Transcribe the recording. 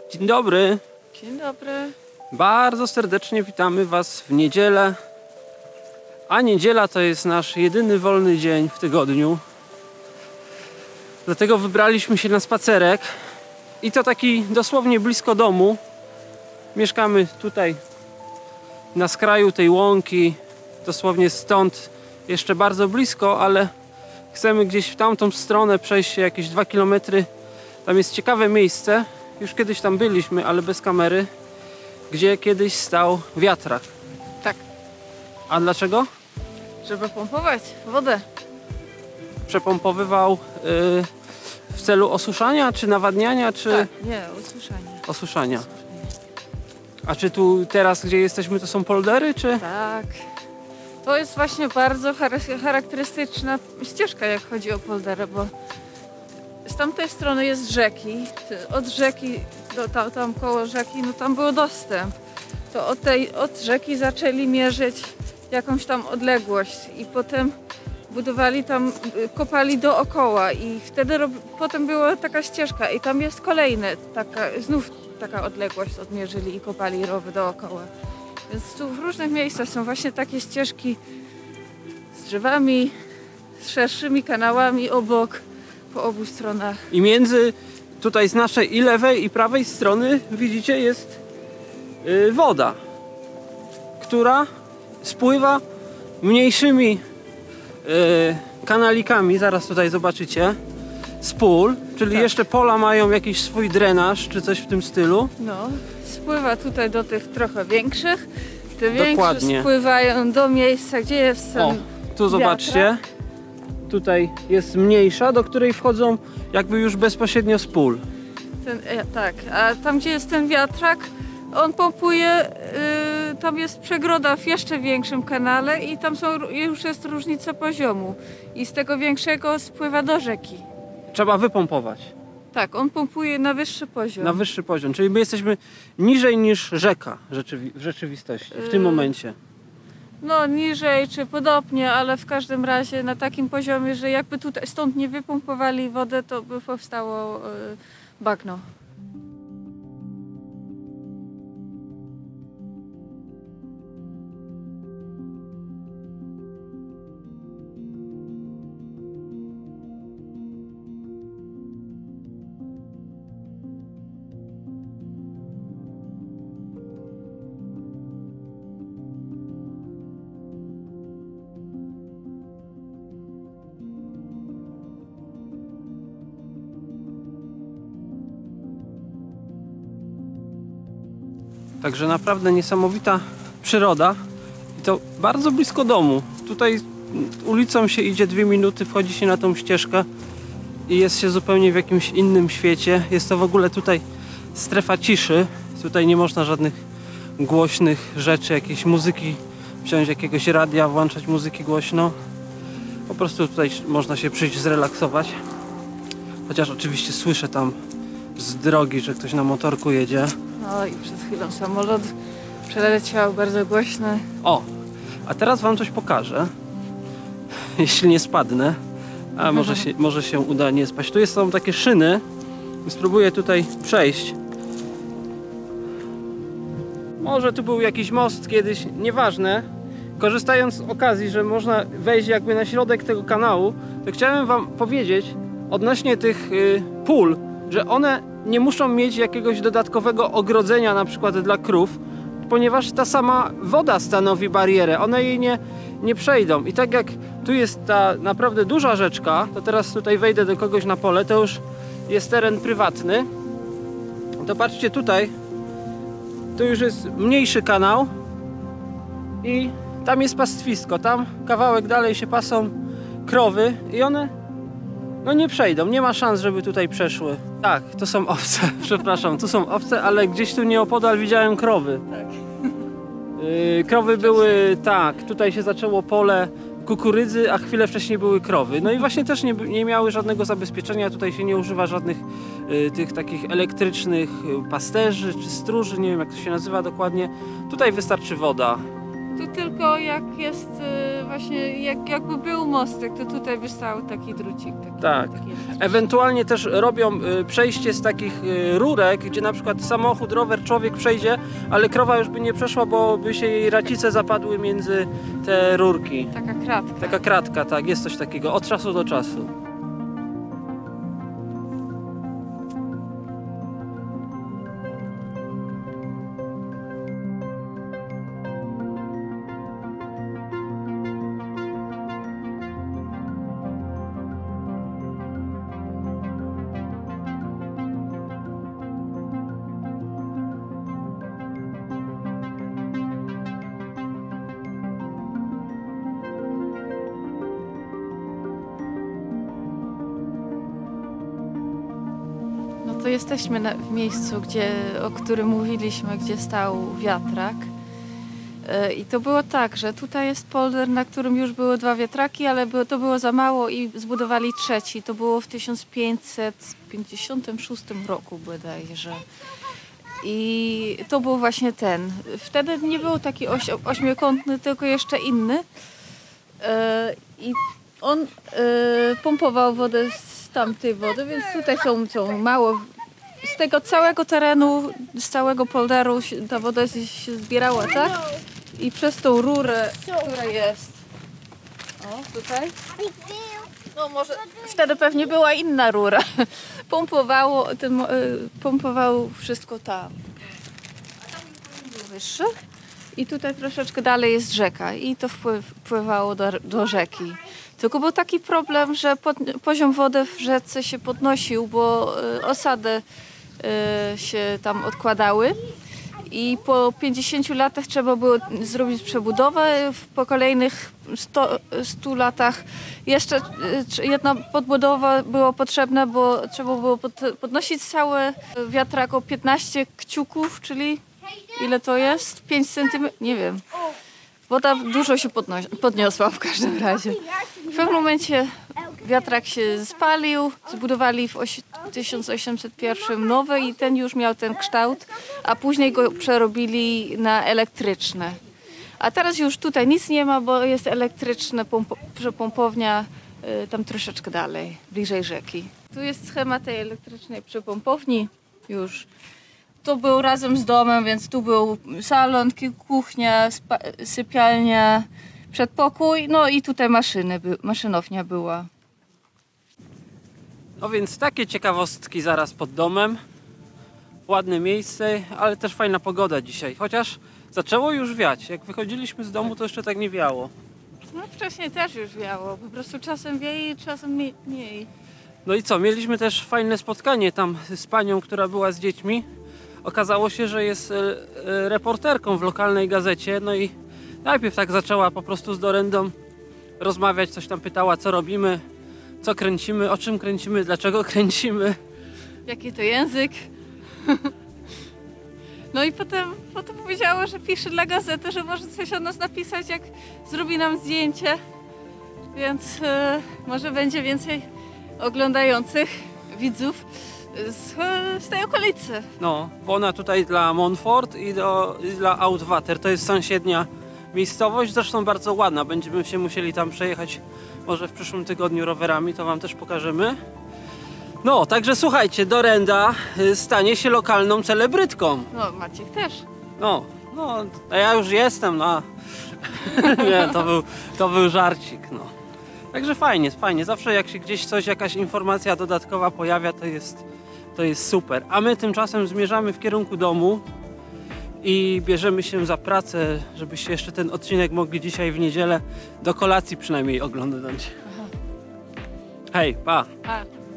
Dzień dobry. Dzień dobry. Bardzo serdecznie witamy Was w niedzielę. A niedziela to jest nasz jedyny wolny dzień w tygodniu. Dlatego wybraliśmy się na spacerek. I to taki dosłownie blisko domu. Mieszkamy tutaj na skraju tej łąki. Dosłownie stąd jeszcze bardzo blisko, ale chcemy gdzieś w tamtą stronę przejść się jakieś 2 km. Tam jest ciekawe miejsce. Już kiedyś tam byliśmy, ale bez kamery. Gdzie kiedyś stał wiatrak. Tak. A dlaczego? Żeby pompować wodę. Przepompowywał w celu osuszania, czy nawadniania, czy... Tak, nie, osuszania. Osuszania. A czy tu teraz, gdzie jesteśmy, to są poldery, czy? Tak. To jest właśnie bardzo charakterystyczna ścieżka, jak chodzi o polderę, bo z tamtej strony jest rzeki. Od rzeki do tam koło rzeki, no tam był dostęp. To od rzeki zaczęli mierzyć jakąś tam odległość i potem budowali tam, kopali dookoła i wtedy potem była taka ścieżka i tam jest kolejne, znów taka odległość odmierzyli i kopali rowy dookoła. Więc tu w różnych miejscach są właśnie takie ścieżki z drzewami, z szerszymi kanałami obok, po obu stronach. I między tutaj z naszej i lewej i prawej strony widzicie jest woda, która spływa mniejszymi kanalikami, zaraz tutaj zobaczycie, z pól, czyli tak. Jeszcze pola mają jakiś swój drenaż czy coś w tym stylu. No, spływa tutaj do tych trochę większych. Te Dokładnie. większe spływają do miejsca, gdzie jest ten tu zobaczcie, tutaj jest mniejsza, do której wchodzą jakby już bezpośrednio z pól. Tak, a tam gdzie jest ten wiatrak, on pompuje, tam jest przegroda w jeszcze większym kanale i tam już jest różnica poziomu i z tego większego spływa do rzeki. Trzeba wypompować. Tak, on pompuje na wyższy poziom. Na wyższy poziom, czyli my jesteśmy niżej niż rzeka w rzeczywistości, w tym momencie. No niżej czy podobnie, ale w każdym razie na takim poziomie, że jakby tutaj stąd nie wypompowali wodę, to by powstało bagno. Także naprawdę niesamowita przyroda i to bardzo blisko domu. Tutaj ulicą się idzie 2 minuty, wchodzi się na tą ścieżkę i jest się zupełnie w jakimś innym świecie. Jest to w ogóle tutaj strefa ciszy. Tutaj nie można żadnych głośnych rzeczy, jakiejś muzyki, wziąć jakiegoś radia, włączać muzyki głośno. Po prostu tutaj można się przyjść zrelaksować. Chociaż oczywiście słyszę tam z drogi, że ktoś na motorku jedzie. No i przed chwilą samolot przeleciał bardzo głośny. O, a teraz Wam coś pokażę. Jeśli nie spadnę, a może się uda nie spaść. Tu są takie szyny. Spróbuję tutaj przejść. Może tu był jakiś most kiedyś, nieważne. Korzystając z okazji, że można wejść jakby na środek tego kanału, to chciałem Wam powiedzieć odnośnie tych pól, że one nie muszą mieć jakiegoś dodatkowego ogrodzenia na przykład dla krów, ponieważ ta sama woda stanowi barierę, one jej nie przejdą. I tak jak tu jest ta naprawdę duża rzeczka, to teraz tutaj wejdę do kogoś na pole, to już jest teren prywatny. To patrzcie tutaj, tu już jest mniejszy kanał i tam jest pastwisko, tam kawałek dalej się pasą krowy i one nie przejdą, nie ma szans, żeby tutaj przeszły. Tak, to są owce, przepraszam, tu są owce, ale gdzieś tu nieopodal widziałem krowy. Tak. Krowy były, tak, tutaj się zaczęło pole kukurydzy, a chwilę wcześniej były krowy. No i właśnie też nie miały żadnego zabezpieczenia, tutaj się nie używa żadnych tych takich elektrycznych pasterzy czy stróży, nie wiem jak to się nazywa dokładnie. Tutaj wystarczy woda Tu tylko jak jest właśnie, jakby był mostek, to tutaj by stał taki drucik. Tak. Ewentualnie też robią przejście z takich rurek, gdzie na przykład samochód, rower, człowiek przejdzie, ale krowa już by nie przeszła, bo by się jej racice zapadły między te rurki. Taka kratka. Taka kratka, tak, jest coś takiego, od czasu do czasu. To jesteśmy w miejscu, o którym mówiliśmy, gdzie stał wiatrak. I to było tak, że tutaj jest polder, na którym już były 2 wiatraki, ale to było za mało i zbudowali trzeci. To było w 1556 roku bodajże. I to był właśnie ten. Wtedy nie był taki ośmiokątny, tylko jeszcze inny. I on pompował wodę z tamtej wody, więc tutaj są mało. Z tego całego terenu, z całego polderu ta woda się zbierała, tak? I przez tą rurę, która jest tutaj, no może wtedy pewnie była inna rura, pompowało wszystko tam. Był wyższy i tutaj troszeczkę dalej jest rzeka i to wpływało do rzeki. Tylko był taki problem, że poziom wody w rzece się podnosił, bo osady się tam odkładały i po 50 latach trzeba było zrobić przebudowę. Po kolejnych 100 latach jeszcze jedna podbudowa była potrzebna, bo trzeba było podnosić cały wiatrak o 15 kciuków, czyli ile to jest? 5 cm? Nie wiem. Woda dużo się podniosła w każdym razie. W pewnym momencie wiatrak się spalił, zbudowali w 1801 nowy i ten już miał ten kształt, a później go przerobili na elektryczne. A teraz już tutaj nic nie ma, bo jest elektryczna przepompownia tam troszeczkę dalej, bliżej rzeki. Tu jest schemat tej elektrycznej przepompowni już. To był razem z domem, więc tu był salon, kuchnia, sypialnia, przedpokój, no i tutaj maszynownia była. No więc takie ciekawostki zaraz pod domem. Ładne miejsce, ale też fajna pogoda dzisiaj. Chociaż zaczęło już wiać. Jak wychodziliśmy z domu, to jeszcze tak nie wiało. No wcześniej też już wiało. Po prostu czasem wieje, czasem mniej. No i co? Mieliśmy też fajne spotkanie tam z panią, która była z dziećmi. Okazało się, że jest reporterką w lokalnej gazecie. No i najpierw tak zaczęła po prostu z Dorendą rozmawiać. Coś tam pytała, co robimy, co kręcimy, o czym kręcimy, dlaczego kręcimy. Jaki to język. No i potem powiedziała, że pisze dla gazety, że może coś o nas napisać, jak zrobi nam zdjęcie. Więc może będzie więcej oglądających widzów z tej okolicy. No, bo ona tutaj dla Montfort i dla Oudwater. To jest sąsiednia miejscowość, zresztą bardzo ładna. Będziemy się musieli tam przejechać może w przyszłym tygodniu rowerami, to wam też pokażemy. No, także słuchajcie, Dorenda stanie się lokalną celebrytką. No, Maciek też. No, a ja już jestem, no. Nie, to był żarcik, no. Także fajnie. Zawsze jak się gdzieś jakaś informacja dodatkowa pojawia, to jest super. A my tymczasem zmierzamy w kierunku domu i bierzemy się za pracę, żebyście jeszcze ten odcinek mogli dzisiaj w niedzielę do kolacji przynajmniej oglądać. Hej, pa! Pa.